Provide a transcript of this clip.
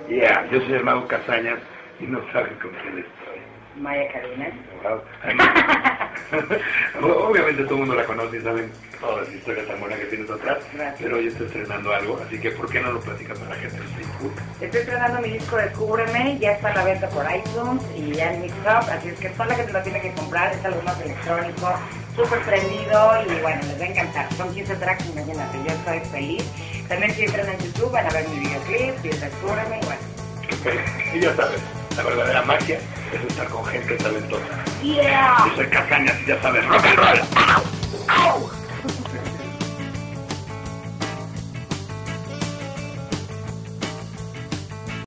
Yeah, yo soy el mago Castañas y no sabes con quién estoy. Maya Karina. Wow. Obviamente todo el mundo la conoce y saben todas las historias tan buenas que tienes atrás. Gracias. Pero hoy estoy estrenando algo, así que ¿por qué no lo platicas para la gente del Facebook? Estoy estrenando mi disco Descúbreme, ya está a la venta por iTunes y ya en Mixup, así es que toda la gente lo tiene que comprar, es algo más electrónico, súper prendido y bueno, les va a encantar. Son 15 tracks, imagínate, yo estoy feliz. También si entran en YouTube van a ver mi videoclip y Descúbreme y bueno. Y ya sabes, la verdadera magia es estar con gente talentosa. Yeah! Yo soy Castañas y ya sabes, rock and roll.